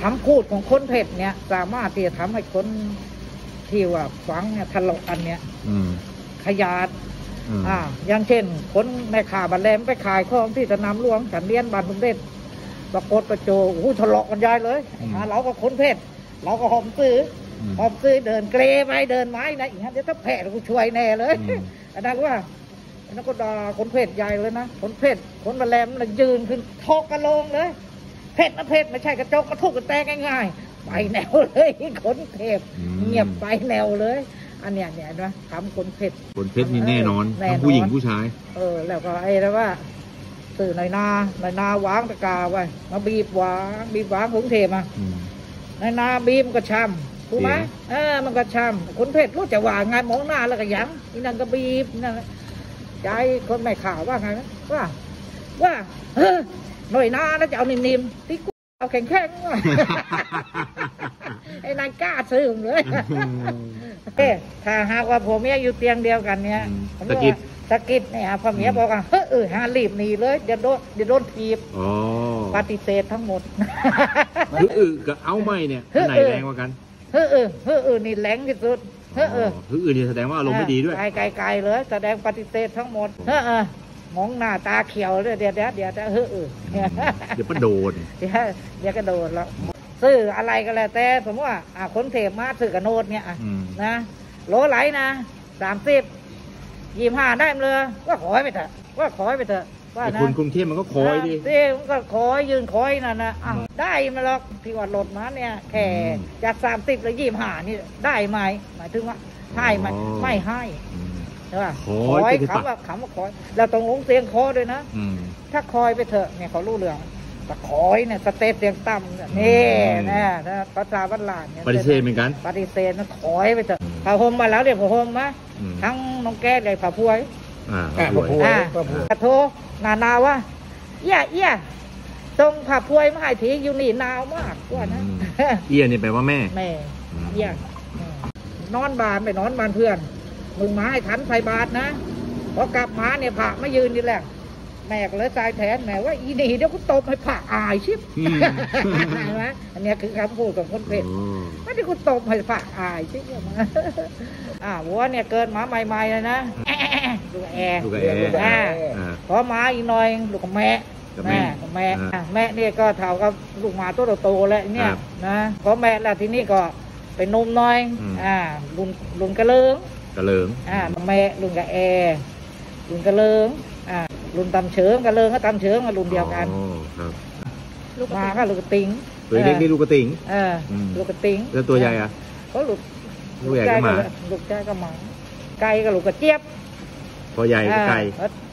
คำพูดของคนเพชรเนี่ยสามารถที่จะทำให้คนที่ว่าฟังเนี่ยทะเลาะกันเนี่ยขยาดอย่างเช่นคนแม่ข่าบันแลมไปขายของที่สนามหลวงฉันเลี้ยนบ้านสมเด็จปรากฏประโจทะเลาะกันใหญ่เลยเราก็คนเพชรเราก็หอมซื้อเดินเกรไปเดินไม้นะอีกฮะเดี๋ยวถ้าแผลกูช่วยแน่เลยอันนั้นว่าอันนั้นก็ด่าคนเพชรใหญ่เลยนะคนเพชรคนบันแลมมันยืนขึ้นทอกกระโลงเลยเพชรนะเพชรไม่ใช่กระจกกระทุกกระแตกง่ายๆไปแนวเลยคนเพชรเงียบไปแนวเลยอันเนี้ยนะคำคนเพชรนี่แน่นอนทั้งผู้หญิงผู้ชายแล้วก็ไอ้แล้วว่าสื่อหน่อยนาวางตะกาไว้มาบีบวางผงเทมาในนาบีมก็ช้ำถูกไหมมันก็ช้ำคนเพชรรู้จะว่าไงมองหน้าแล้วก็ยังนี่นั่นก็บีบนั่นใจคนไม่ข่าวว่าไงนะว่าหน่อยนาแล้วจะเอานิ่มๆที่กูเอาแข็งๆว่าไอ้นายกล้าซื้อเลยถ้าหากว่าผมเมียอยู่เตียงเดียวกันเนี่ยสกิดเนี่ยพ่อเมียบอกว่าหารีบหนีเลยเดี๋ยวโดนถีบปฏิเสธทั้งหมดกับเอาไม่เนี่ยไหนแรงกว่ากันนี่แรงที่สุดนี่แสดงว่าอารมณ์ไม่ดีด้วยไกลเลยแสดงปฏิเสธทั้งหมดมองหน้าตาเขียวเลยเดี๋ยวเดี๋ยวก็โดนเดี๋ยวก็โดนแล้วซื้ออะไรก็แล้วแต่สมมติว่าคนเทพมาซื้อกระโนดเนี่ยนะโลไหลนะ30-25ได้เลยว่าขอให้ไปเถอะว่านะคนกรุงเทพมันก็คอยดิมันก็คอยยืนคอยนั่นนะได้มาหรอกที่ว่าหลดมาเนี่ยแค่จาก30หรือ25นี่ได้ไหมหมายถึงว่าให้ไหมไม่ให้ใช่ป่ะคอยคำว่าคอยเราต้องลงเสียงคอด้วยนะถ้าคอยไปเถอะเนี่ยเขารู้เรื่องแต่คอยเนี่ยสเตตเสียงต่ำนี่นะภาษาบ้านหลานเนี่ยปฏิเสธเหมือนกันปฏิเสธนะคอยไปเถอะผ่าห่มมาแล้วเดี๋ยวผ่าห่มมาทั้งน้องแก้เลยผ่าพวยกระโถหนาวว่าเอี้ยตรงผ่าพวยมาให้ทีอยู่นี่หนาวมากกว่านะเอี้ยนี่แปลว่าแม่เอี้ยนอนบ้านไปนอนบ้านเพื่อนมึงมาให้ทันไฟบาทนะพอกลับมาเนี่ยผ่าไม่ยืนนี่แหละแม่ก็เลยตายแทนแม่ว่าอีนี่เดี๋ยวกูตบให้ผ่าอายชิบนะอันนี้คือคำพูดของคนเพชรไม่ได้กูตบให้ผ่าอายชิบวัวเนี่ยเกิดมาใหม่ๆเลยนะลูกแอพอมาอีกหน่อยลูกแม่เนี่ยก็เท่ากับลูกหมาตัวโตๆแล้วเนี่ยนะพอแม่แล้วทีนี้ก็เป็นนมน้อยลุนกระเลิงแม่ลุนกระแอลุนกระเลิงลุนตำเฉิงกระเลิงก็ตำเฉิงลุนเดียวกันลูกมาก็ลูกกระติงตัวเล็กนี่ลูกกระติงลูกกระติงแล้วตัวใหญ่อะก็ลูกใหญ่ก็หมาลูกใหญ่ก็หมาไก่ก็ลูกกระเจี๊ยบพอใหญ่ก็ไก่